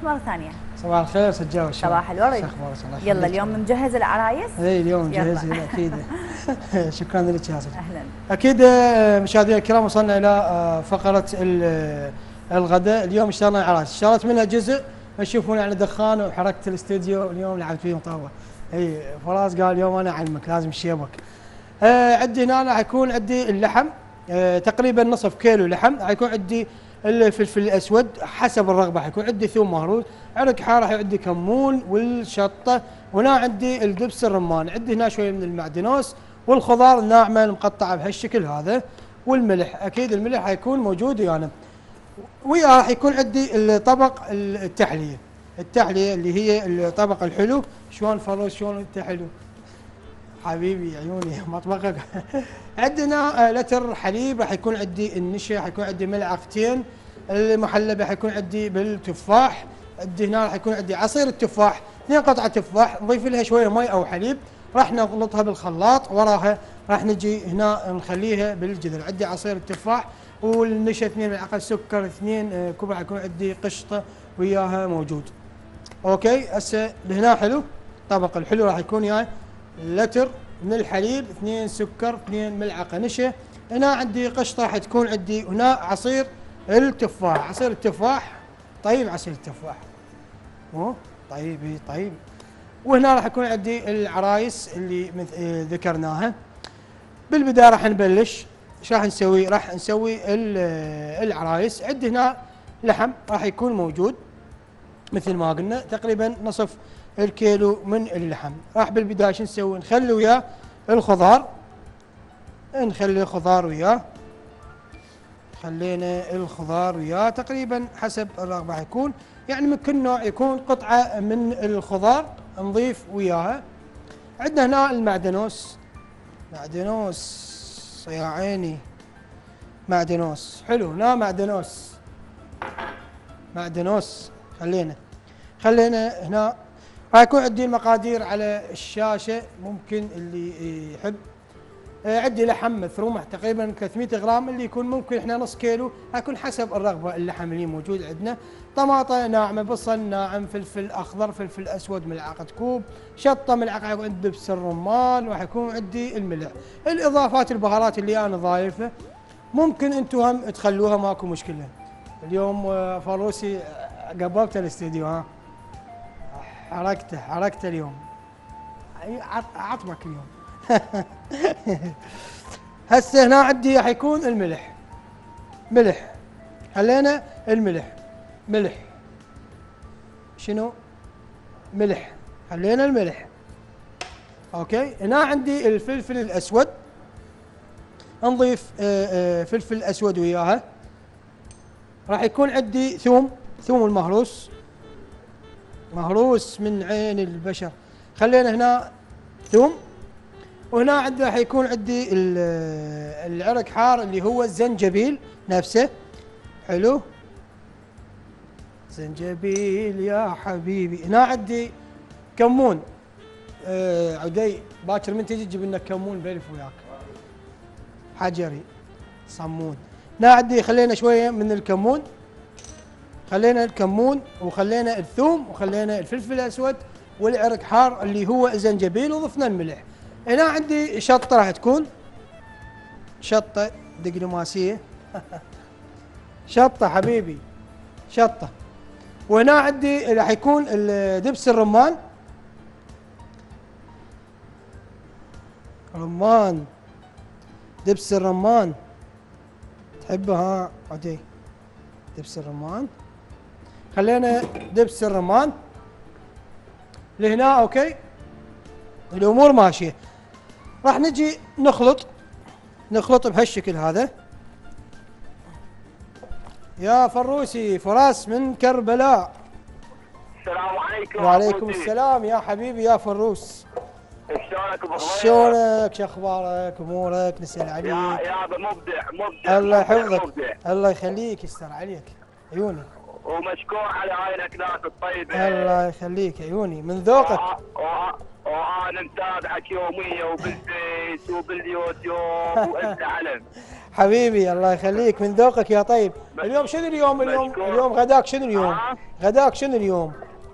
مرة ثانية. صباح الخير سجاوي. صباح الورد. يلا اليوم مجهز العرايس؟ اي اليوم مجهز اكيد. شكرا لك يا سجاوي. اهلا. اكيد مشاهدينا الكرام، وصلنا الى فقرة الغداء. اليوم اشتغلنا عرايس، اشتغلت منها جزء تشوفون على دخان وحركة الاستديو. اليوم لعبت فيه مطاوة. اي فراس قال اليوم انا اعلمك لازم شيبك. عندي هنا راح يكون عندي اللحم، تقريبا نصف كيلو لحم. راح يكون عندي الفلفل الاسود حسب الرغبه، حيكون عندي ثوم مهروس، عرق حار، راح عندي كمون والشطه، وهنا عندي الدبس الرمان، عندي هنا شويه من المعدنوس والخضار الناعمه المقطعه بهالشكل هذا، والملح. اكيد الملح حيكون موجود يعني. ويا راح يكون عندي الطبق التحليه اللي هي الطبق الحلو. شلون فروس شلون انت حلو حبيبي عيوني مطبخك. عندنا لتر حليب، راح يكون عندي النشا، راح يكون عندي ملعقتين المحلبه، راح يكون عندي بالتفاح. عندي هنا راح يكون عندي عصير التفاح 2 قطعه تفاح، نضيف لها شويه مي او حليب، راح نخلطها بالخلاط. وراها راح نجي هنا نخليها بالجذر. عندي عصير التفاح والنشا 2 ملعقه، سكر 2 كوب، راح يكون عندي قشطه وياها موجود. اوكي هسه هنا حلو. طبق الحلو راح يكون وياه لتر من الحليب، 2 سكر، 2 ملعقه نشا. هنا عندي قشطه، راح تكون عندي هنا عصير التفاح. عصير التفاح طيب، عصير التفاح طيب. وهنا راح يكون عندي العرايس اللي ذكرناها. بالبدايه راح نبلش. ايش راح نسوي؟ راح نسوي العرايس. عندي هنا لحم راح يكون موجود مثل ما قلنا، تقريبا نصف الكيلو من اللحم. راح بالبدايه شو نسوي؟ نخلي وياه الخضار، نخلي الخضار وياه. خلينا الخضار وياه تقريبا حسب الرغبه، يكون يعني من كل نوع يكون قطعه من الخضار نضيف وياها. عندنا هنا المعدنوس يا عيني، معدنوس حلو. هنا معدنوس خلينا هنا. راح يكون عندي المقادير على الشاشه، ممكن اللي يحب. عندي لحم مثرومه تقريبا 300 غرام، اللي يكون ممكن احنا نص كيلو، يكون حسب الرغبه اللحم اللي موجود عندنا. طماطه ناعمه، بصل ناعم، فلفل اخضر، فلفل اسود ملعقه كوب، شطه ملعقه، يكون عندي دبس الرمان، وراح يكون عندي الملح. الاضافات البهارات اللي انا ضايفها ممكن انتم هم تخلوها، ماكو مشكله. اليوم فروسي قببت الاستديو، ها حركته اليوم، عطمك اليوم. هسه هنا عندي راح يكون ملح. خلينا ملح شنو؟ ملح. خلينا الملح. اوكي. هنا عندي الفلفل الاسود، نضيف فلفل اسود وياها. راح يكون عندي ثوم المهروس، مهروس من عين البشر. خلينا هنا ثوم. وهنا عندي راح يكون عندي العرق حار اللي هو الزنجبيل نفسه. حلو، زنجبيل يا حبيبي. هنا عندي كمون. عدي باكر من تجي تجيب لنا كمون بلف وياك حجري صمون. هنا عندي خلينا شويه من الكمون، وخلينا الثوم، وخلينا الفلفل الاسود والعرق حار اللي هو الزنجبيل، وضفنا الملح. هنا عندي شطه، راح تكون شطه دبلوماسيه. شطه حبيبي، شطه. وهنا عندي راح يكون دبس الرمان، دبس الرمان تحبه ها عدي؟ دبس الرمان. خلينا دبس الرمان لهنا. اوكي الامور ماشيه. راح نجي نخلط بهالشكل هذا. يا فروسي، فراس من كربلاء. السلام عليكم. وعليكم السلام يا حبيبي يا فروس. شلونك ابو خويا؟ شلونك؟ شو اخبارك؟ امورك؟ نسال عليك. يا ابو مبدع. الله يحفظك. الله يخليك، يستر عليك عيوني. ومشكور على هاي الاكلات الطيبه. الله يخليك عيوني، من ذوقك. وانا متابعك يوميا وبالفيس وباليوتيوب وانت علم. حبيبي الله يخليك، من ذوقك يا طيب. اليوم شنو اليوم؟ اليوم غداك شنو اليوم؟ غداك شنو اليوم؟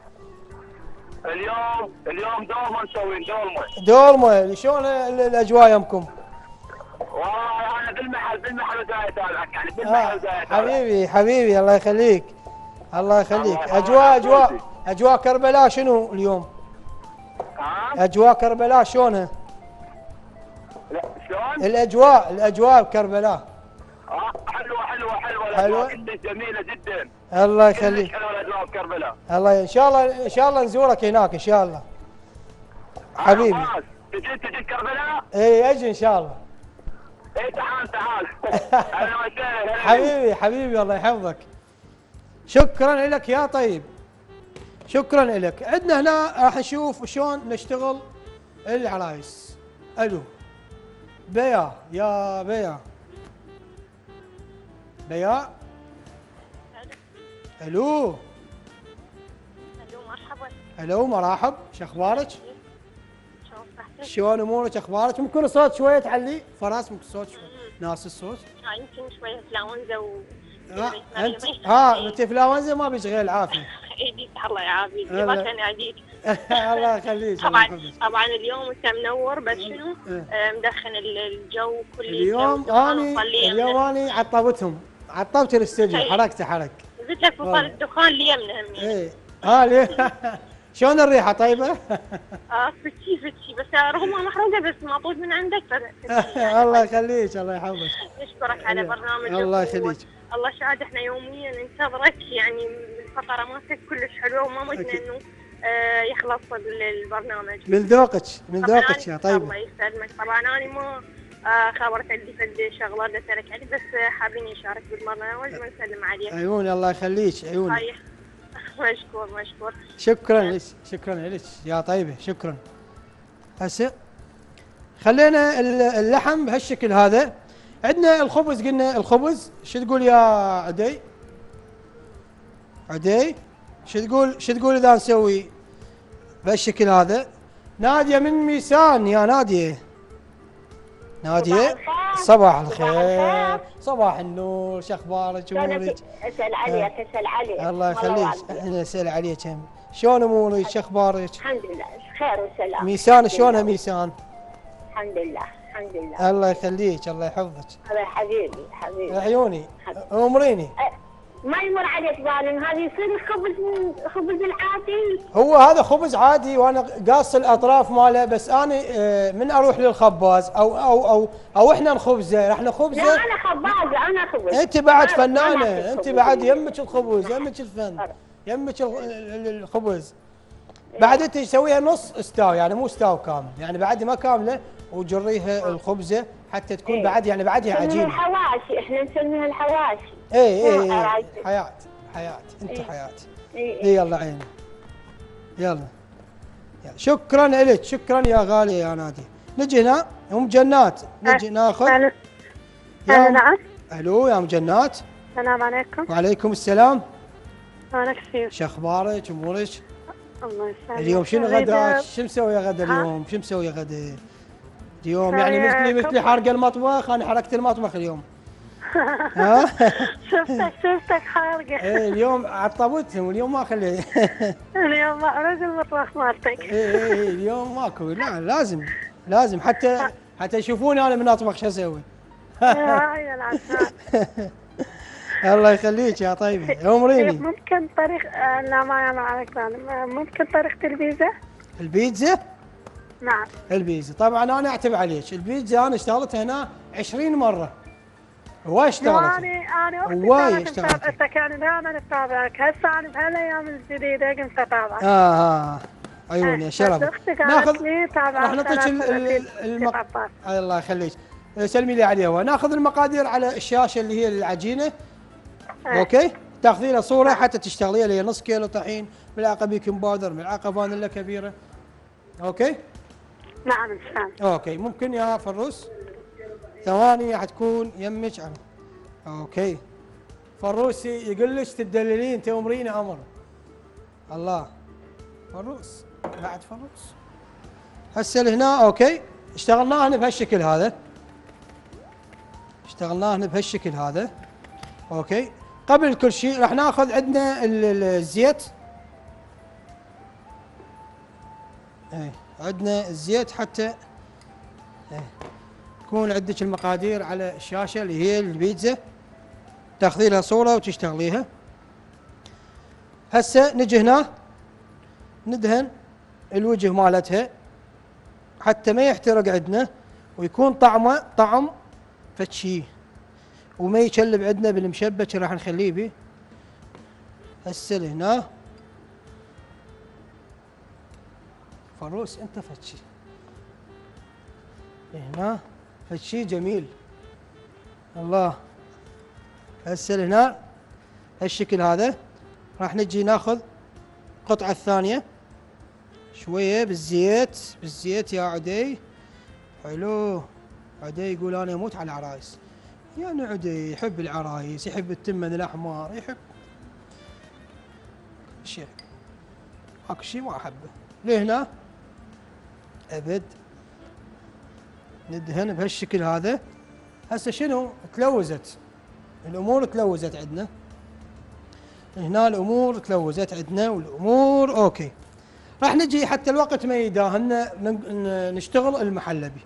اليوم دولمه مسوين دولمه. دولمه. شلون الاجواء يمكم؟ والله انا بالمحل وجاي اتابعك يعني بالمحل وجاي اتابعك. حبيبي الله يخليك. الله يخليك. اجواء كربلاء شنو اليوم؟ اجواء كربلاء شلونها؟ لا شلون؟ الاجواء بكربلاء. حلوه الاجواء جميله جدا. الله يخليك. حلوه الاجواء بكربلاء. الله ان شاء الله نزورك هناك ان شاء الله. حبيبي. تجي كربلاء؟ اي اجي ان شاء الله. اي تعال. اهلا وسهلا. حبيبي الله يحفظك. شكرا لك يا طيب. شكرا لك. عندنا هنا راح نشوف شلون نشتغل العرايس. الو بيا يا بيا. الو مرحبا. الو مرحب، شو اخبارك؟ شلون امورك؟ اخبارك؟ ممكن الصوت شويه تعلي؟ فراس ممكن الصوت شوي ناس الصوت؟ يمكن شويه انفلونزا انت انفلونزا ما بيش غير العافيه. ايديك الله يعافيك. ما كان يعافيك. الله يخليك. طبعا اليوم انت منور بس شنو مدخن الجو كل اليوم اني عطبت الاستوديو. حركت قلت لك بطل الدخان اليمنى همين. ليه؟ شلون الريحه طيبه؟ فتشي بس رغم محروقه بس مطول من عندك. الله يخليك الله يحفظك. نشكرك على برنامجك. الله يخليك. الله شاهد احنا يوميا ننتظرك يعني الفقره مالتك كلش حلوه وما ودنا انه يخلص البرنامج. من ذوقك يا طيبه. الله يسلمك. طبعا انا ما خابرت عندي فد شغله بدي اسالك عليه بس حابين نشارك بالبرنامج ونسلم عليك. عيوني الله يخليك عيوني. مشكور. شكرا لك يا طيبه. شكرا. هسه خلينا اللحم بهالشكل هذا. عندنا الخبز. قلنا الخبز شو تقول يا عدي؟ شو تقول اذا نسوي بهالشكل هذا؟ ناديه من ميسان. يا ناديه صباح الخير. صباح النور. شو اخبارك؟ امورك؟ اسال عليك. الله يخليك. احنا نسال عليك هم. شلون امورك؟ شو اخبارك؟ الحمد لله خير وسلام. ميسان شلونها ميسان؟ الحمد لله. الله يخليك الله يحفظك. هذا حبيبي عيوني. امريني. ما يمر عليك ظالم. هذه يصير خبز العادي. هو هذا خبز عادي وانا قاص الاطراف ماله. بس انا من اروح للخباز او احنا نخبزه راح نخبزه. لا انا خبازه انا خبز. انت بعد فنانه. انت بعد يمك الخبز يمك الفن يمك الخبز. بعد انت تسويها نص استاو يعني مو استاو كامل يعني بعد ما كامله وجريها الخبزه حتى تكون بعد يعني بعدها عجينه. الحواشي احنا نسميها الحواشي. اي حياه انت حياه. يلا عيني. يلا شكرا لك. شكرا يا غاليه يا نادي. نجي هنا ام جنات. نجي ناخذ. نعم. الو يا ام جنات. السلام عليكم. وعليكم السلام. انا كثير. شو اخبارك؟ امورك؟ الله يسلمك. اليوم شنو غدا؟ شو مسوي غدا اليوم؟ شو مسوي غدا؟ اليوم يعني مثلي حارقه المطبخ. انا حركت المطبخ اليوم. ها؟ شفتك حارقه. ايه اليوم عطبتهم. اليوم ما خلي. اليوم ما اريد المطبخ مالتك. ايه اليوم ماكو. لا لازم حتى يشوفوني انا من اطبخ شو اسوي. يا العسل. الله يخليك يا طيبه. امريني. ممكن طريق لا ما عليك ممكن طريقة البيتزا؟ نعم. البيتزا طبعا انا اعتب عليك. البيتزا انا اشتغلتها هنا 20 مره. هواي اشتغلت. انا اختي كانت كان دائما اتابعك. هسه انا بهالايام الجديده قمت اتابعك. عيوني يا شرف. ناخذ راح نعطيك الله يخليك. سلمي لي عليها. وناخذ المقادير على الشاشه اللي هي العجينه. اوكي تاخذي لها صوره حتى تشتغليها اللي هي نص كيلو طحين، ملعقه بيكنج باودر، ملعقه فانيلا كبيره. اوكي؟ نعم ان شاء الله. اوكي ممكن يا فروس ثواني حتكون يمك على. اوكي فروسي يقول لك تدللين تأمرين امر. الله فروس بعد فروس. هسه هنا اوكي اشتغلناها هنا بهالشكل هذا. اشتغلناه هنا بهالشكل هذا. اوكي، قبل كل شيء راح ناخذ عندنا الزيت. عندنا الزيت حتى يكون عندك المقادير على الشاشه اللي هي البيتزا، تاخذي لها صوره وتشتغليها. هسه نجي هنا ندهن الوجه مالتها حتى ما يحترق عندنا ويكون طعمه طعم فتشي وما يشلب عندنا بالمشبك اللي راح نخليه به. هسه لهنا فروس انت فتشي هنا فتشي جميل الله. هسه لهنا هالشكل هذا راح نجي ناخذ القطعة الثانية شوية بالزيت يا عدي. حلو، عدي يقول انا اموت على العرايس، يعني عدي يحب العرايس، يحب التمن الاحمر، يحب شيء اكو شيء ما احبه. لهنا ابد ندهن بهالشكل هذا. هسه شنو تلوزت الامور، تلوزت عندنا هنا الامور تلوزت عندنا والامور اوكي. راح نجي حتى الوقت ما يداهن نشتغل المحلبي.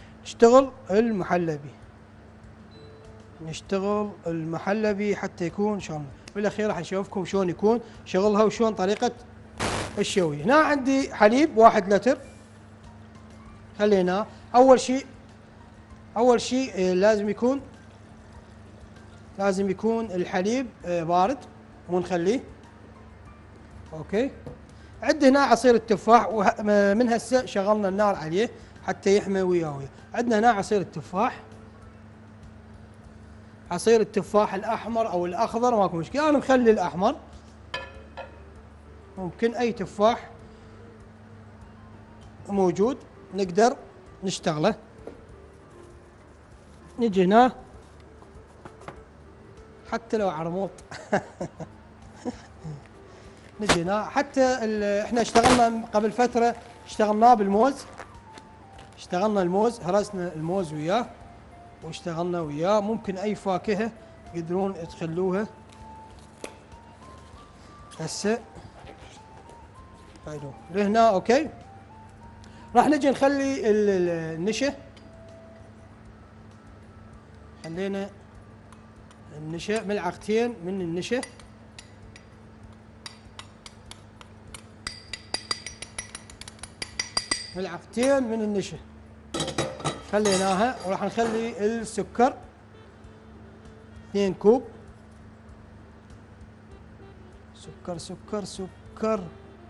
نشتغل المحلبي حتى يكون شلون بالاخير راح نشوفكم شلون يكون شغلها وشلون طريقه الشوي. هنا عندي حليب 1 لتر. خلينا اول شيء لازم يكون الحليب بارد ونخليه. اوكي، عندنا هنا عصير التفاح من هسه شغلنا النار عليه حتى يحمى وياه. عندنا هنا عصير التفاح الاحمر او الاخضر ماكو مشكله، انا مخلي الاحمر، ممكن اي تفاح موجود نقدر نشتغله. نجي هنا حتى لو عرموط نجي هنا حتى احنا اشتغلنا قبل فتره اشتغلناه بالموز، اشتغلنا الموز، هرسنا الموز وياه واشتغلنا وياه. ممكن اي فاكهه تقدرون تخلوها. هسه حلو لهنا اوكي. راح نجي نخلي النشا، خلينا النشا ملعقتين من النشا. ملعقتين من النشا خليناها. وراح نخلي السكر 2 كوب. سكر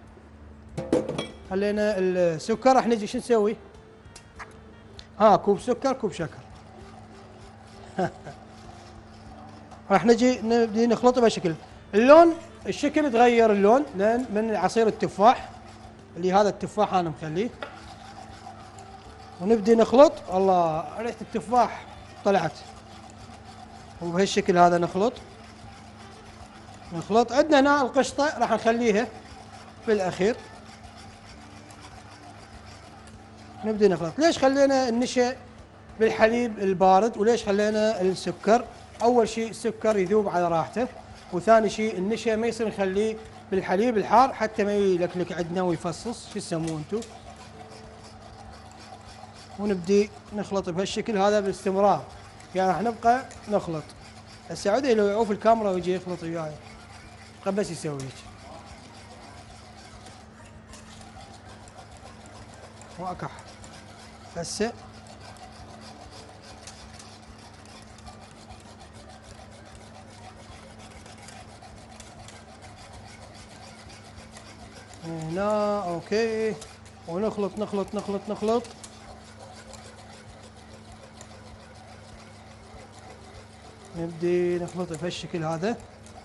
خلينا السكر. راح نجي شو نسوي؟ كوب سكر كوب شكر راح نبدي نخلطه بهالشكل. اللون الشكل تغير اللون لان من عصير التفاح اللي هذا التفاح انا مخليه. ونبدي نخلط. الله ريحه التفاح طلعت. وبهالشكل هذا نخلط. عندنا هنا القشطه راح نخليها بالاخير. نبدي نخلط. ليش خلينا النشا بالحليب البارد وليش خلينا السكر؟ اول شيء السكر يذوب على راحته، وثاني شيء النشا ما يصير نخليه بالحليب الحار حتى ما يلكلك عندنا ويفصص، شو تسموه انتم. ونبدي نخلط بهالشكل هذا باستمرار، يعني راح نبقى نخلط. هسه عودي لو يعوف الكاميرا ويجي يخلط وياي بس يسوي هيك واكح. هسه هنا اوكي. ونخلط نخلط. نبدي نخلط بهالشكل هذا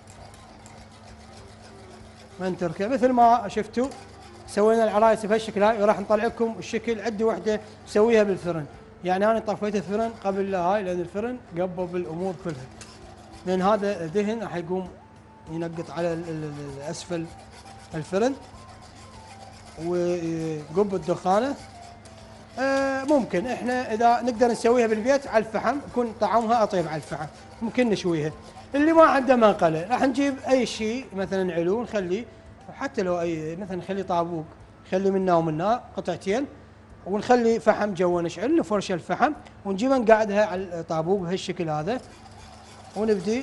ما نتركه. مثل ما شفتوا سوينا العرايس بهالشكل هاي، وراح نطلع لكم الشكل. عندي وحده مسويها بالفرن، يعني انا طفيت الفرن قبل لا هاي لان الفرن قبب الامور كلها، لان هذا دهن راح يقوم ينقط على اسفل الفرن وقب الدخانه. ممكن احنا اذا نقدر نسويها بالبيت على الفحم يكون طعمها اطيب على الفحم، ممكن نشويها. اللي ما عنده منقله راح نجيب اي شيء مثلا علو نخليه، حتى لو اي مثلا نخلي طابوق، نخلي منه ومنه قطعتين، ونخلي فحم جوا نشعل، نفرش الفحم ونجيبها نقعدها على الطابوق بهالشكل هذا، ونبدي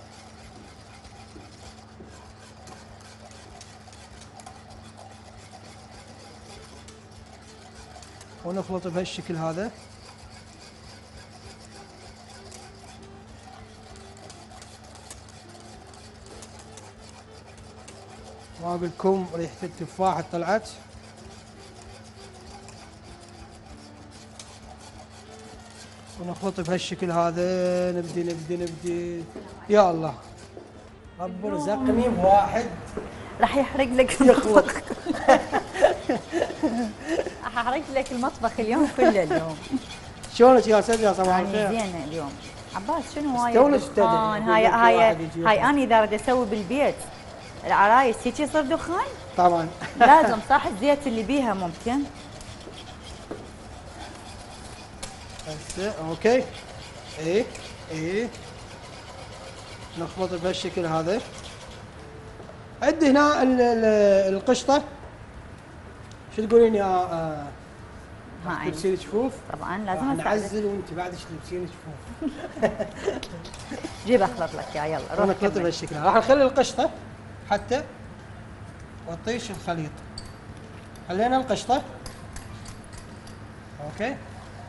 ونخلط بهالشكل هذا. ما اقول لكم ريحه التفاحه طلعت. ونخلط بهالشكل هذا، نبدي يا الله رب رزقني بواحد راح يحرق لك يخلط. المطبخ. راح احرق لك المطبخ اليوم كله اليوم. شلونك يا سجا؟ صباح يعني الخير. زين اليوم. عباس شنو هاي استونس الدخان؟ تدري. هاي انا اذا اريد اسوي بالبيت العرايس هيك يصير دخان؟ طبعا لازم صح الزيت اللي بيها ممكن. هسه اوكي. ايه نخلط بهالشكل هذا. عندي هنا القشطه، شو تقولين يا ما عندي تلبسين جفوف؟ طبعا لازم اساعدك. نعزل وانت بعدك تلبسين جفوف. جيب اخلط لك يا يلا روح نخلط كمل. بهالشكل هذا. راح نخلي القشطه حتى وطيش الخليط. خلينا القشطه اوكي،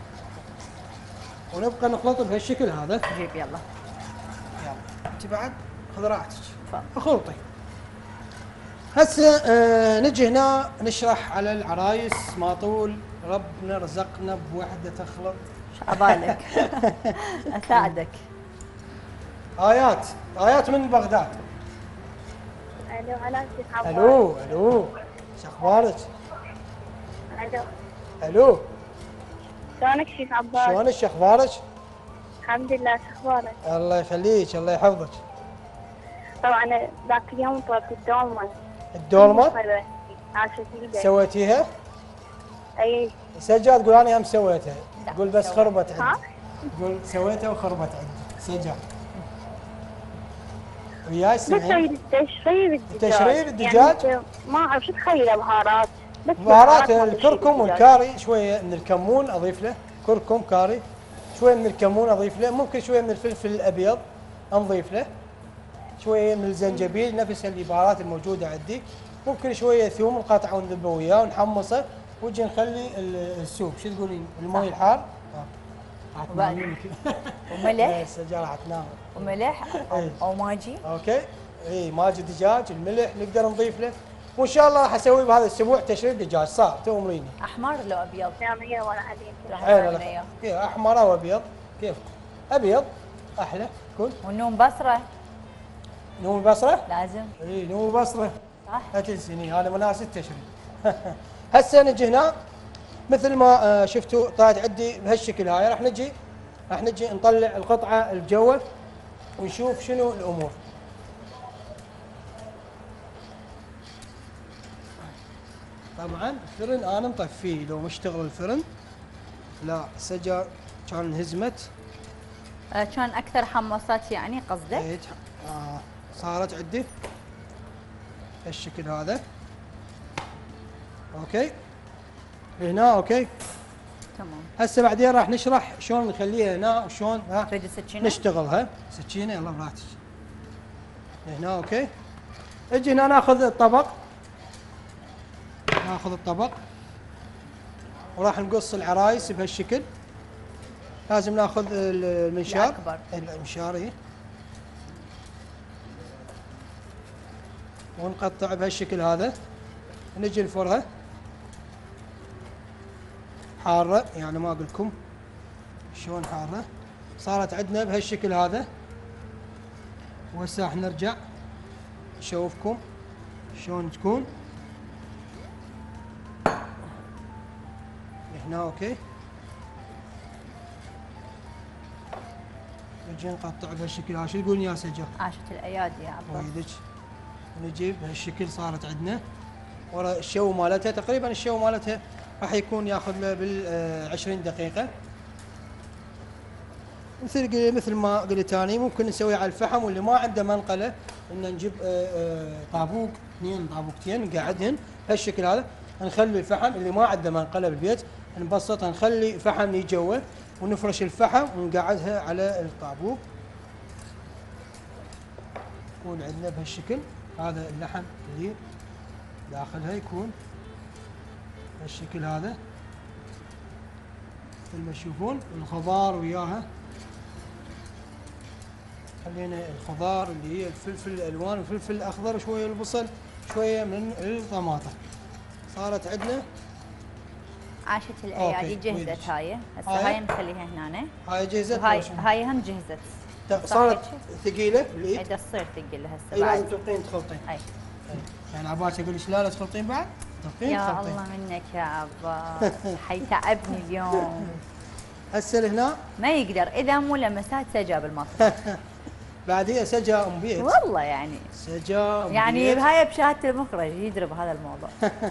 ونبقى نخلط بهالشكل هذا. جيب يلا. يلا انت بعد خذ راحتك تفضل. اخلطي. هسه نجي هنا نشرح على العرايس ما طول. ربنا رزقنا بوحده تخلط. عبالك. اساعدك. ايات من بغداد. الو هلا شيخ عباس. الو شو اخبارك؟ الو الو شلونك شيخ عباس؟ شلونك شو اخبارك؟ الحمد لله، شو اخبارك؟ الله يخليك الله يحفظك. طبعا انا ذاك اليوم طلبت الدولمه. الدولمه عاشت جديدة. سويتيها؟ اي سجاد تقول انا هم سويتها، لا، تقول بس خربت ها؟ عندي. تقول سويتها وخربت عندي سجاد. وياي بس سمعين؟ تشريب الدجاج. تشريب الدجاج؟ يعني ما اعرف شو تخيله بهارات. بس بهارات مال الكركم الدجاج. والكاري، شويه من الكمون اضيف له، كركم كاري، شويه من الكمون اضيف له، ممكن شويه من الفلفل الابيض نضيف له، شويه من الزنجبيل نفس البهارات الموجوده عندي، ممكن شويه ثوم نقطعه ونذبه وياه ونحمصه، ونجي نخلي السوب. شو تقولين؟ المي الحار؟ وبعد؟ وملح؟ السجاره حتنام. وملح إيه. او ماجي. اوكي. اي ماجي دجاج، الملح نقدر نضيف له، وان شاء الله راح اسوي بهذا الاسبوع تشريب دجاج صار تؤمريني. احمر لو ابيض؟ جامعية ولا عليك. راح عين نعمل لك. إياه. إيه، احمر او ابيض كيف؟ ابيض احلى كل. والنوم بصره نوم البصره؟ لازم اي نوم البصره. صح. لا تنسيني هذا مناسب التشريب. هسه نجي هنا مثل ما شفتوا طلعت عندي بهالشكل هاي. راح نجي نطلع القطعه الجوه ونشوف شنو الامور. طبعا الفرن انا مطفيه، لو مشتغل الفرن لا سجا كان انهزمت. كان اكثر حمصات يعني قصدك؟ إيه، صارت عندي بالشكل هذا. اوكي هنا اوكي. تمام. هسه بعدين راح نشرح شلون نخليها هنا وشلون تريد السكينه؟ نشتغلها. سكينه يلا براحتك. هنا اوكي. اجي هنا ناخذ الطبق، وراح نقص العرايس بهالشكل. لازم ناخذ المنشار الأكبر. المنشار إيه. ونقطع بهالشكل هذا. نجي نفرها حاره، يعني ما اقول لكم شلون حاره. صارت عندنا بهالشكل هذا. وهسه راح نرجع نشوفكم شلون تكون هنا. اوكي نجي نقطع بهالشكل هذا. شو تقولين يا سجا؟ عاشت الايادي يا عباس. ويدك. ونجيب بهالشكل صارت عندنا ورا الشو مالتها تقريبا الشو مالتها راح يكون ياخذ له بال 20 دقيقه. مثل ما قلت اني ممكن نسويه على الفحم، واللي ما عنده منقله ان نجيب طابوق، 2 طابوقتين نقعدهن بهالشكل هذا. نخلي الفحم اللي ما عنده منقله بالبيت نبسطها، نخلي فحم جوا ونفرش الفحم ونقعدها على الطابوق. يكون عندنا بهالشكل هذا اللحم اللي داخلها يكون بهالشكل هذا مثل ما تشوفون. الخضار وياها، خلينا الخضار اللي هي الفلفل الالوان والفلفل الاخضر، شويه البصل، شويه من الطماطم. صارت عندنا عاشت الايادي جهزت. هاي هسه هاي نخليها هنا. هاي جهزت، هاي هم جهزت. صارت ثقيله بالايد. اذا تصير ثقيله هسه اي بعد. لازم تخلطين. اي يعني عباس اقول لك لا تخلطين بعد؟ يا الله منك يا عباس، حيتعبني اليوم. هسه لهنا ما يقدر اذا مو لمسات سجا بالمطبخ. بعد هي سجا ام بيت. والله يعني سجا ام يعني بيت. بهاي بشهاده المخرج يدرب هذا الموضوع.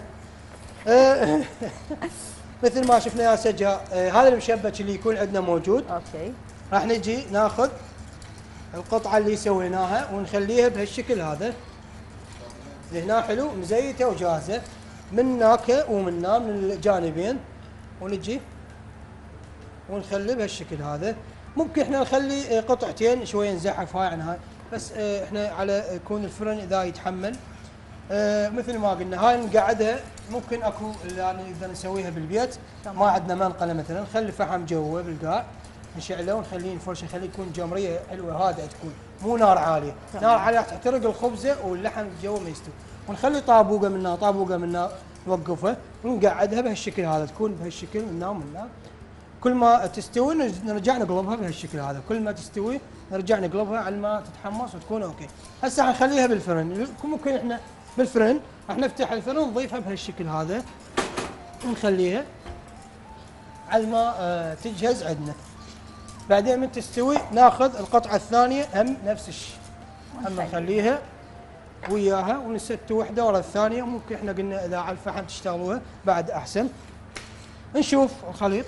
مثل ما شفنا يا سجا، هذا المشبك اللي يكون عندنا موجود. اوكي. راح نجي ناخذ القطعه اللي سويناها ونخليها بهالشكل هذا. هنا حلو مزيته وجاهزه من ناكه ومن من الجانبين، ونجي ونخلي بهالشكل هذا. ممكن احنا نخلي قطعتين شويه نزحف هاي عن هاي، بس احنا على يكون الفرن اذا يتحمل. مثل ما قلنا هاي نقعدها. ممكن اكو يعني اذا نسويها بالبيت ما عندنا منقله مثلا، نخلي فحم جوا بالقاع نشعله ونخليه نفرشه، نخليه يكون جمريه حلوه هادئه تكون، مو نار عاليه. نار عاليه تحترق الخبزه واللحم جوا ما يستوي. ونخلي طابوقه منها طابوقه منها نوقفها ونقعدها بهالشكل هذا، تكون بهالشكل منها ومنها. كل ما تستوي نرجع نقلبها بهالشكل هذا، كل ما تستوي نرجع نقلبها على ما تتحمص وتكون اوكي. هسه حنخليها بالفرن. ممكن احنا بالفرن راح نفتح الفرن نضيفها بهالشكل هذا ونخليها على ما تجهز عندنا. بعدين من تستوي ناخذ القطعه الثانيه هم نفس الشيء، هم نخليها وياها ونست وحده ورا الثانيه. ممكن احنا قلنا اذا على الفحم تشتغلوها بعد احسن. نشوف الخليط.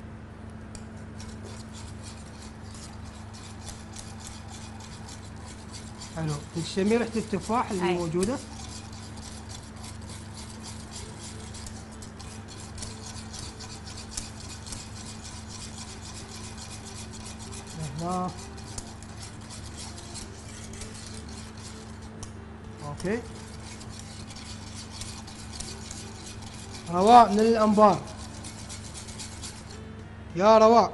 حلو، تشمي ريحه التفاح اللي موجوده. هنا اوكي. رواء من الانبار. يا رواء.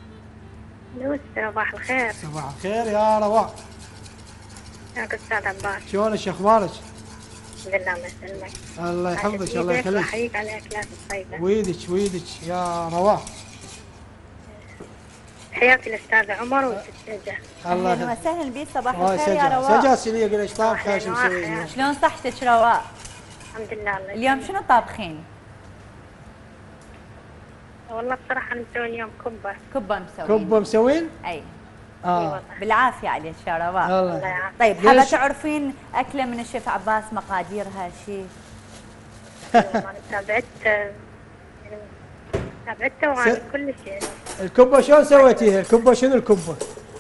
صباح الخير. صباح الخير يا رواء. ياك استاذ عباس. شلونك اخبارك؟ الحمد لله الله يسلمك. الله يحفظك الله يخليك. احييك على الاكلات الطيبه. ويدك يا رواء. حياك الاستاذ عمر والسجا. الله اهلا وسهلا بك. صباح الخير يا سجا. رواء. سجا سليه قلت طابخه شو مسوي؟ شلون صحتك رواء؟ الحمد لله الله اليوم شنو طابخين؟ والله بصراحه مسوي اليوم كبه. كبه مسوين. كبه مسوين؟ اي اه بالعافيه عليك يا رواء. الله يعافيك. طيب حابه تعرفين اكله من الشيف عباس مقاديرها شيء؟ تابعته وعن كل شيء. الكبه شلون سويتيها؟ الكبه شنو الكبه؟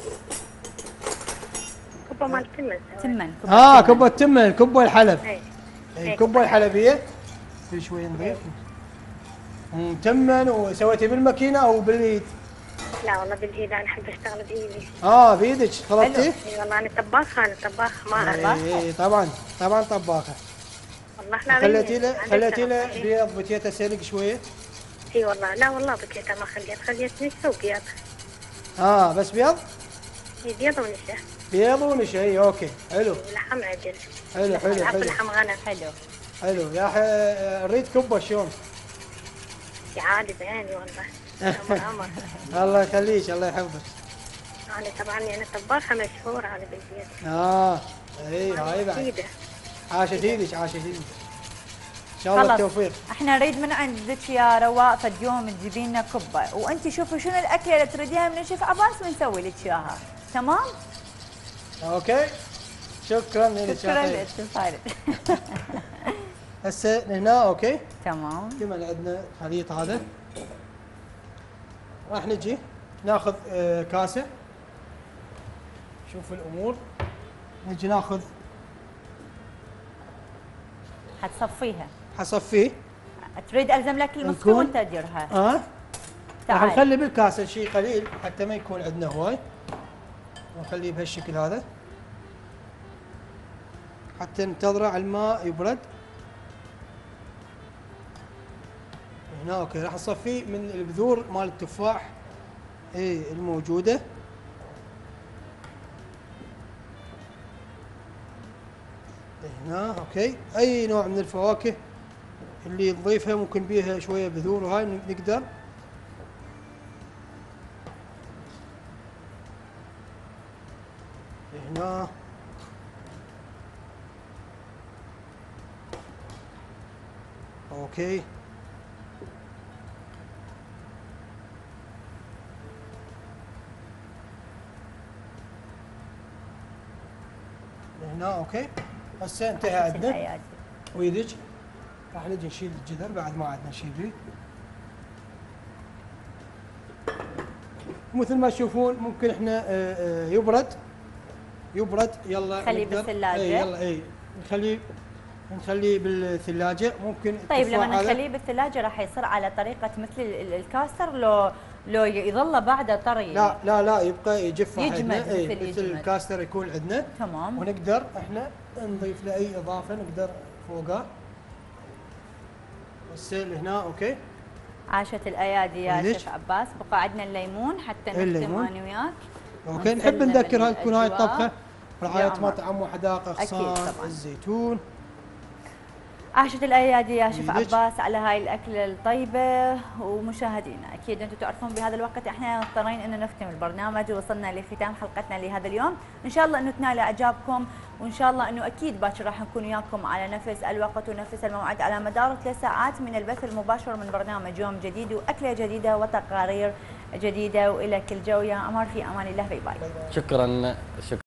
كبه مال تمن. كبه تمن، كبه الحلب. اي الكبه الحلبيه. في شوي نضيف. تمن وسويتي بالماكينه او باليد؟ لا والله بالايد، انا احب اشتغل بايدي. بايدك خلطتي؟ اي والله انا طباخه، ما اي طبعا طباخه. والله لا. خليتي له بيض بتيته سلق شويه؟ اي والله لا والله بكيتها ما خليت نشا وبيض. بس بيض؟ اي بيض ونشا. بيض ونشا. اي اوكي حلو. لحم عجل. حلو. لحم غنم. حلو يا اريد كبه شلون؟ يا عادي بعيني والله. عمر. الله يخليك الله يحفظك. انا طبعا انا طباخه مشهوره على بالبيت. اي هاي بعد. عاشت ايدك ان شاء الله التوفيق. احنا نريد من عندك يا رواء فد يوم تجيبين لنا كبه، وانت شوفي شنو الاكله اللي تريديها من الشيف عباس ونسوي لك اياها، تمام؟ اوكي شكرا لك. شكرا لك. هسه هنا اوكي تمام. كمان عندنا خليط هذا. راح نجي ناخذ كاسه. شوف الامور. نجي ناخذ حتصفيها. حصفيه. تريد الزم لك المسكه نكون- وانت تديرها. راح راح نخلي بالكاسه شيء قليل حتى ما يكون عندنا هواي. ونخليه بهالشكل هذا حتى ننتظره على الماء يبرد. هنا اوكي راح نصفيه من البذور مال التفاح الموجوده. هنا اوكي اي نوع من الفواكه اللي نضيفها ممكن بيها شويه بذور وهاي نقدر. هنا اوكي هنا اوكي هسه انتهى عندنا الأيادي. ويدج. راح نجي نشيل الجذر بعد ما عندنا شيء فيه. مثل ما تشوفون ممكن احنا يبرد يلا خليه نقدر- بالثلاجة. يلا نخليه بالثلاجه. ممكن طيب التفاح لما هذا- نخليه بالثلاجه راح يصير على طريقه مثل الكاستر لو يظل بعده طري؟ لا يبقى يجف يجمد عندنا. مثل مثل يجمد. الكاستر يكون عندنا. تمام. ونقدر احنا نضيف له اي اضافه نقدر فوقه. السيل هنا اوكي. عاشت الايادي يا ليش؟ شيف عباس. بقى عندنا الليمون حتى نختم الليمون. انا وياك. اوكي نحب ونسلم نذكر هاي تكون هاي الأجواء. الطبخه رعايه بعمر. مطعم وحدائق اغصان طبعاً. الزيتون. عاشت الايادي يا شيف يدك. عباس على هاي الاكله الطيبه. ومشاهدينا اكيد انتم تعرفون بهذا الوقت احنا مضطرين انه نختم البرنامج ووصلنا لختام حلقتنا لهذا اليوم. ان شاء الله انه تنال اعجابكم وان شاء الله انه اكيد باكر راح نكون وياكم على نفس الوقت ونفس الموعد على مدار 3 ساعات من البث المباشر من برنامج يوم جديد واكله جديده وتقارير جديده. والى كل جو يا قمر في امان الله. باي باي. شكرا.